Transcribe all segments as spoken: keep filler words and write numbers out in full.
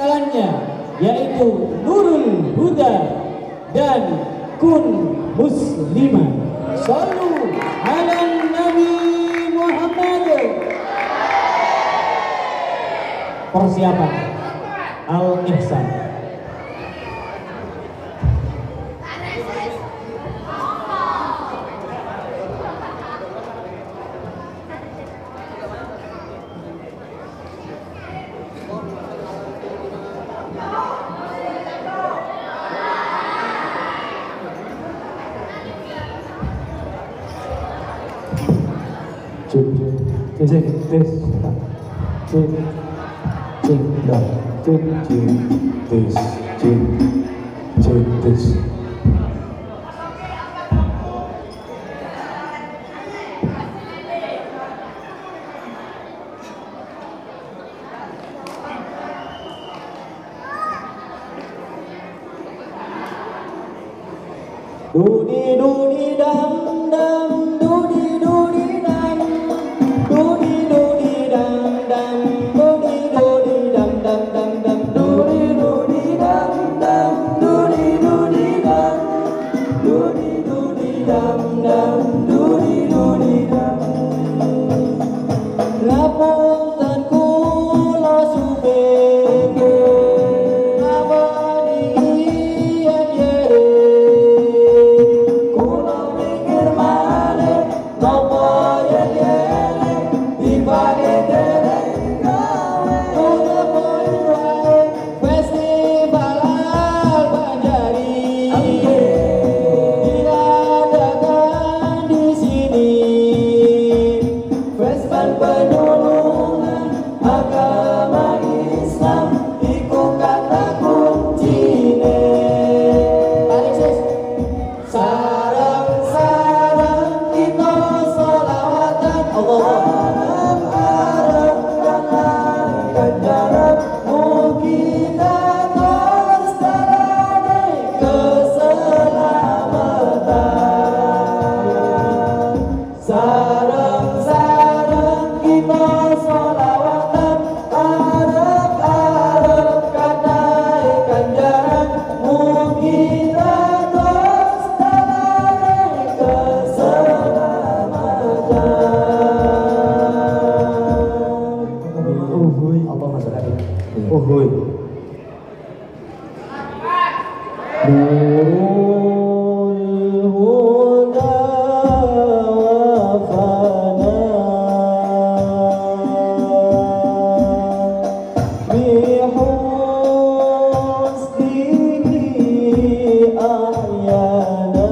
jalannya yaitu Nurul Huda dan Kun Musliman. Shallu ala Nabi Muhammad. Persiapan Al-Ihsan. Cek, cek, tes, cek, cek, dah, cek, cek, tes, cek, cek, tes. Dudi dudi dam dam, dudi dudi dam, dudi dudi dam dam, dudi dudi dam dam dam dam, dudi dudi dam dam, dudi dudi dam, dudi dudi dam dam, dudi dudi dam. Ngapunten kula subenge, abadi yen yere. Uhuy. Nurul Huda wa fana bi husnihi ahyana.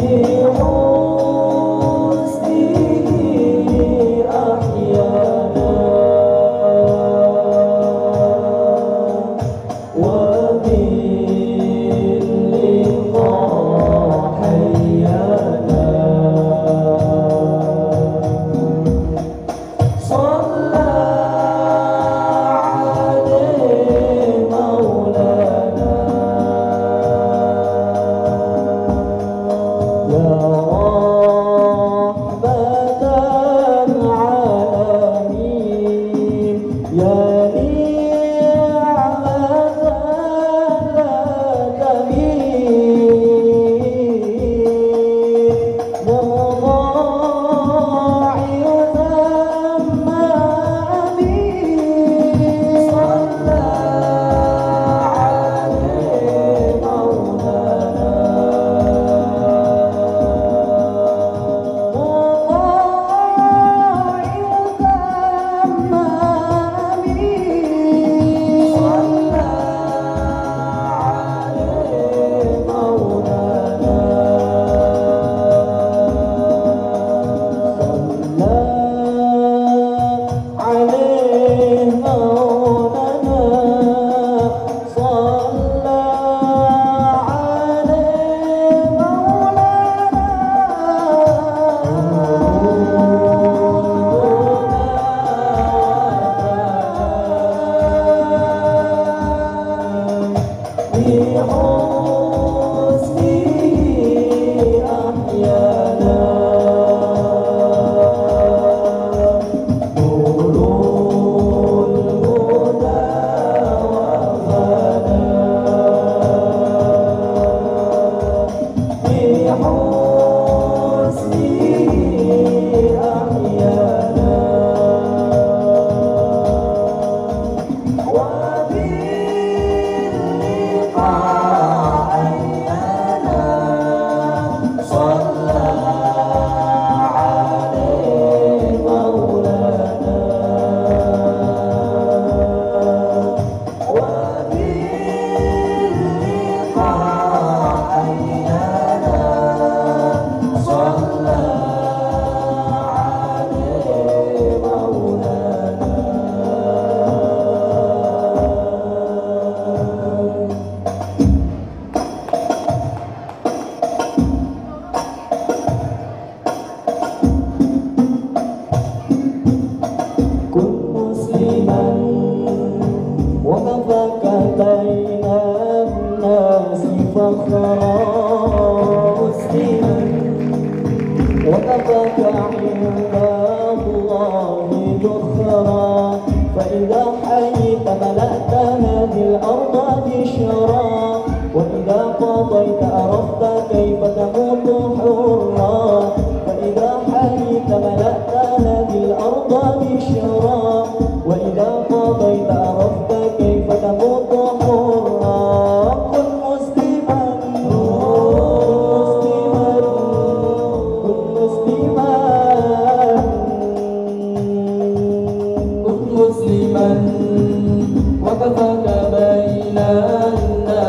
مسلما وكفاك بين الناس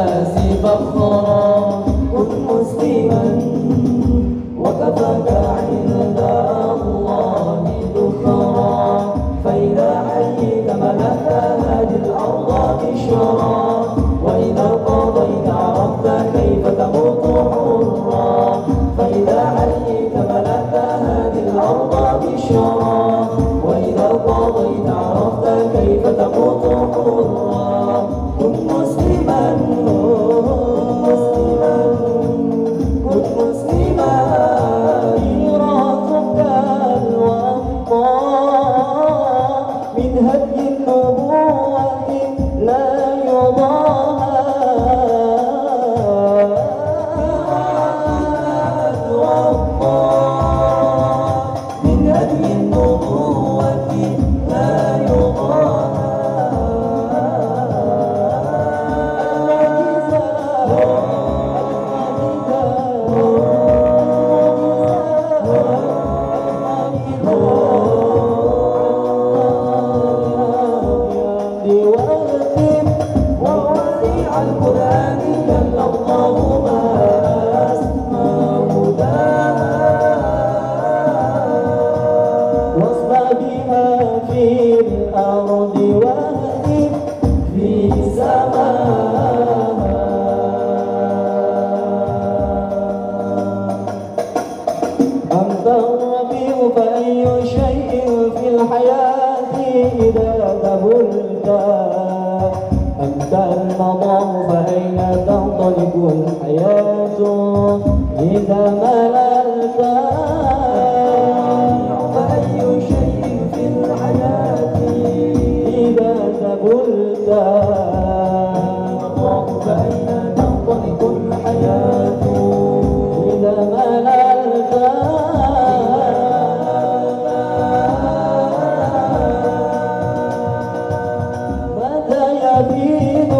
المضى فأين تنطلق الحياة إذا مللت فأي شيء في الحياة إذا تبلت فأين تنطلق الحياة إذا مللت متى يبيد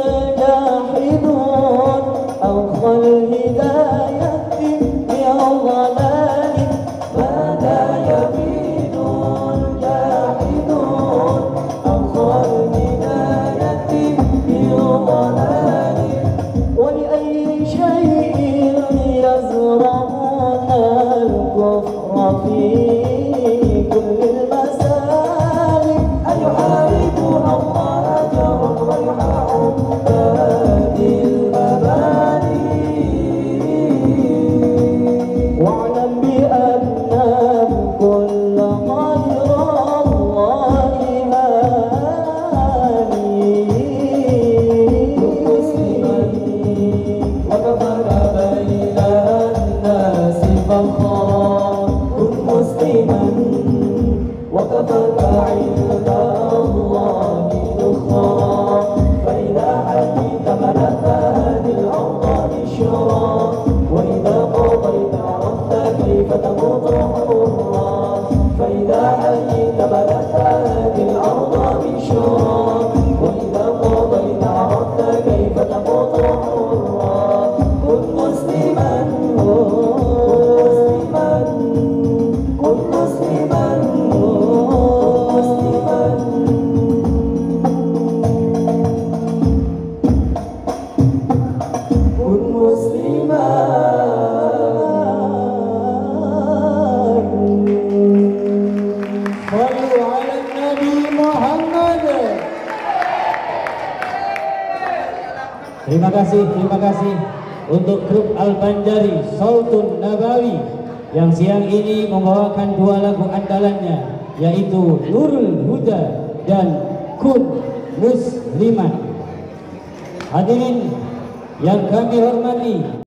الجاحدون أوخى الهداية في الضلال متى يبيد الجاحدون أوخى الهداية في ضلال ولأي شيء يزرعون الكفر في كل المسالك أيحاربون الله جرا ويحاهم هذه المباني واعلم بأن كل غير الله هاني وكفر بين الناس فخرا كن مسلما وكفك عند الله ذخرا فإذا حييت ملأت هذه الأرض بشرا وإذا قضيت عرفت كيف تموت حرا فإذا حييت ملأت هذه الأرض بشرا وإذا قضيت عرفت كيف تموت حرا كن مسلما كن مسلما كن مسلما صلوا على النبي محمد. Terima kasih, terima kasih untuk grup Al-Banjari Sultan Nabawi yang siang ini membawakan dua lagu andalannya, yaitu Nurul Huda dan Kun Musliman. Hadirin yang kami hormati,